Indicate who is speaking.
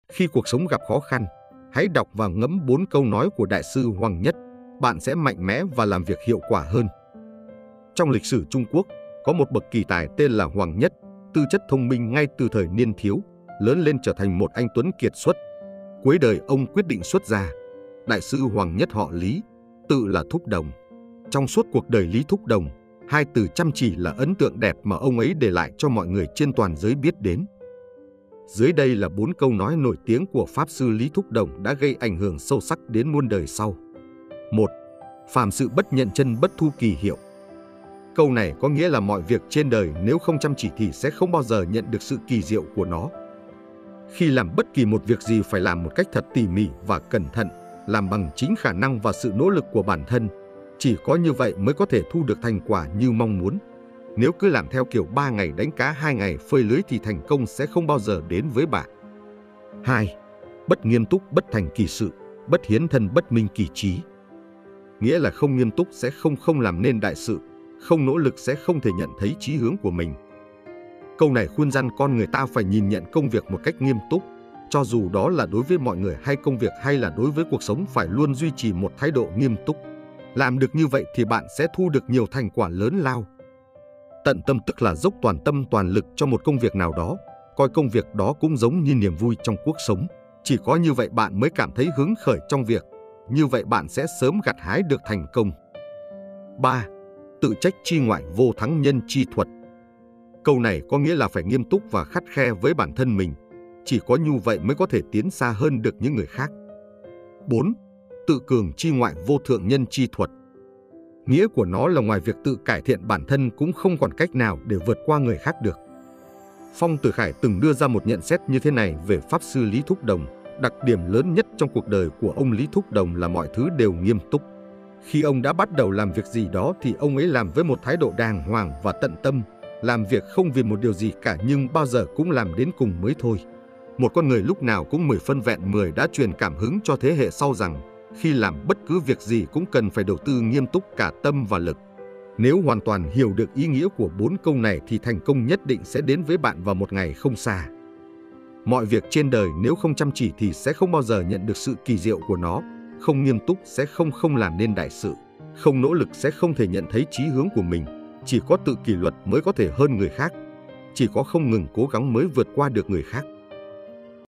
Speaker 1: Khi cuộc sống gặp khó khăn, hãy đọc và ngẫm 4 câu nói của Đại sư Hoàng Nhất, bạn sẽ mạnh mẽ và làm việc hiệu quả hơn. Trong lịch sử Trung Quốc, có một bậc kỳ tài tên là Hoàng Nhất, tư chất thông minh ngay từ thời niên thiếu, lớn lên trở thành một anh tuấn kiệt xuất. Cuối đời ông quyết định xuất gia. Đại sư Hoàng Nhất họ Lý, tự là Thúc Đồng. Trong suốt cuộc đời Lý Thúc Đồng, 2 từ chăm chỉ là ấn tượng đẹp mà ông ấy để lại cho mọi người trên toàn giới biết đến. Dưới đây là 4 câu nói nổi tiếng của Pháp sư Lý Thúc Đồng đã gây ảnh hưởng sâu sắc đến muôn đời sau. 1. Phàm sự bất nhận chân bất thu kỳ hiệu. Câu này có nghĩa là mọi việc trên đời nếu không chăm chỉ thì sẽ không bao giờ nhận được sự kỳ diệu của nó. Khi làm bất kỳ một việc gì phải làm một cách thật tỉ mỉ và cẩn thận, làm bằng chính khả năng và sự nỗ lực của bản thân. Chỉ có như vậy mới có thể thu được thành quả như mong muốn. Nếu cứ làm theo kiểu 3 ngày đánh cá 2 ngày phơi lưới thì thành công sẽ không bao giờ đến với bạn. 2. Bất nghiêm túc bất thành kỳ sự, bất hiến thân bất minh kỳ trí. Nghĩa là không nghiêm túc sẽ không làm nên đại sự, không nỗ lực sẽ không thể nhận thấy chí hướng của mình. Câu này khuyên răn con người ta phải nhìn nhận công việc một cách nghiêm túc, cho dù đó là đối với mọi người hay công việc hay là đối với cuộc sống phải luôn duy trì một thái độ nghiêm túc. Làm được như vậy thì bạn sẽ thu được nhiều thành quả lớn lao. Tận tâm tức là dốc toàn tâm toàn lực cho một công việc nào đó, coi công việc đó cũng giống như niềm vui trong cuộc sống. Chỉ có như vậy bạn mới cảm thấy hứng khởi trong việc, như vậy bạn sẽ sớm gặt hái được thành công. 3. Tự trách chi ngoại vô thắng nhân chi thuật. Câu này có nghĩa là phải nghiêm túc và khắt khe với bản thân mình, chỉ có như vậy mới có thể tiến xa hơn được những người khác. 4. Tự cường chi ngoại vô thượng nhân chi thuật. Nghĩa của nó là ngoài việc tự cải thiện bản thân cũng không còn cách nào để vượt qua người khác được. Phong Tử Khải từng đưa ra một nhận xét như thế này về Pháp sư Lý Thúc Đồng. Đặc điểm lớn nhất trong cuộc đời của ông Lý Thúc Đồng là mọi thứ đều nghiêm túc. Khi ông đã bắt đầu làm việc gì đó thì ông ấy làm với một thái độ đàng hoàng và tận tâm, làm việc không vì một điều gì cả nhưng bao giờ cũng làm đến cùng mới thôi. Một con người lúc nào cũng 10 phân vẹn 10 đã truyền cảm hứng cho thế hệ sau rằng khi làm bất cứ việc gì cũng cần phải đầu tư nghiêm túc cả tâm và lực. Nếu hoàn toàn hiểu được ý nghĩa của 4 câu này thì thành công nhất định sẽ đến với bạn vào một ngày không xa. Mọi việc trên đời nếu không chăm chỉ thì sẽ không bao giờ nhận được sự kỳ diệu của nó. Không nghiêm túc sẽ không làm nên đại sự. Không nỗ lực sẽ không thể nhận thấy chí hướng của mình. Chỉ có tự kỷ luật mới có thể hơn người khác. Chỉ có không ngừng cố gắng mới vượt qua được người khác.